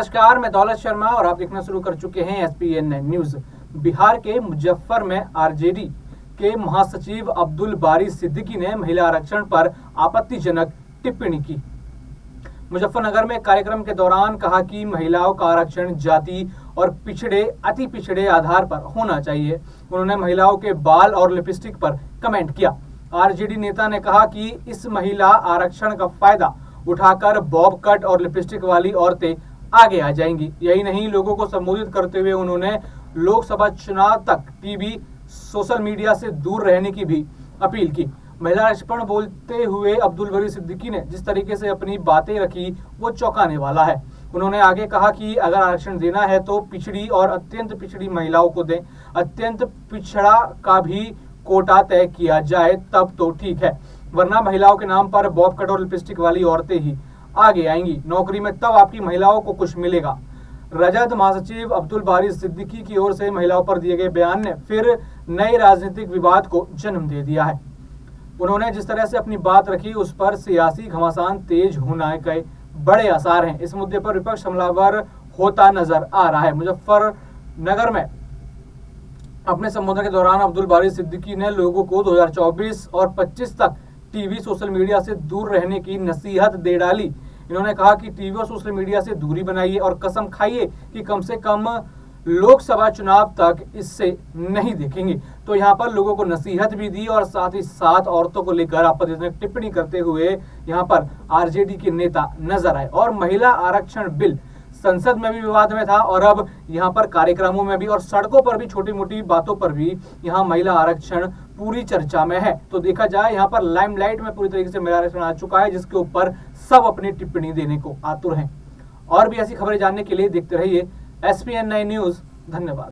नमस्कार, मैं दौलत शर्मा और आप देखना शुरू कर चुके हैं SPN न्यूज। बिहार के मुजफ्फर में आरजेडी के महासचिव अब्दुल बारी सिद्दीकी ने महिला आरक्षण पर आपत्तिजनक टिप्पणी की। मुजफ्फरनगर में कार्यक्रम के दौरान कहा कि महिलाओं का आरक्षण जाति और अति पिछड़े आधार पर होना चाहिए। उन्होंने महिलाओं के बाल और लिपस्टिक पर कमेंट किया। आरजेडी नेता ने कहा कि इस महिला आरक्षण का फायदा उठाकर बॉब कट और लिपस्टिक वाली औरतें आगे आ जाएंगी। यही नहीं, लोगों को संबोधित करते हुए उन्होंने लोकसभा चुनाव तक टीवी सोशल मीडिया से दूर रहने की भी अपील की। महिला आरक्षण बोलते हुए अब्दुल बारी सिद्दीकी ने जिस तरीके से अपनी बातें रखी वो चौंकाने वाला है। उन्होंने आगे कहा कि अगर आरक्षण देना है तो पिछड़ी और अत्यंत पिछड़ी महिलाओं को दें। अत्यंत पिछड़ा का भी कोटा तय किया जाए तब तो ठीक है, वरना महिलाओं के नाम पर बॉब कट और लिपस्टिक वाली औरतें ही आगे आएंगी। नौकरी में तब आपकी महिलाओं को कुछ मिलेगा। रजत महासचिव अब्दुल बारी सिद्दीकी की ओर से महिलाओं पर दिए गए बयान ने फिर नए राजनीतिक विवाद को जन्म दे दिया है। उन्होंने जिस तरह से अपनी बात रखी उस पर सियासी घमासान तेज होने के बड़े आसार हैं। इस मुद्दे पर विपक्ष हमलावर होता नजर आ रहा है। मुजफ्फरनगर में अपने संबोधन के दौरान अब्दुल बारी सिद्दीकी ने लोगों को 2024 और 25 तक टीवी सोशल मीडिया से दूर रहने की नसीहत दे डाली। इन्होंने कहा कि टीवी और सोशल मीडिया से दूरी बनाइए और कसम खाइए कि कम से कम लोकसभा चुनाव तक इससे नहीं देखेंगे। तो यहाँ पर लोगों को नसीहत भी दी और साथ ही साथ औरतों को लेकर आपत्तिजनक टिप्पणी करते हुए यहाँ पर आरजेडी के नेता नजर आए। और महिला आरक्षण बिल संसद में भी विवाद में था और अब यहाँ पर कार्यक्रमों में भी और सड़कों पर भी छोटी मोटी बातों पर भी यहाँ महिला आरक्षण पूरी चर्चा में है। तो देखा जाए यहाँ पर लाइमलाइट में पूरी तरीके से महिला आरक्षण आ चुका है, जिसके ऊपर सब अपनी टिप्पणी देने को आतुर हैं। और भी ऐसी खबरें जानने के लिए देखते रहिए SPN न्यूज। धन्यवाद।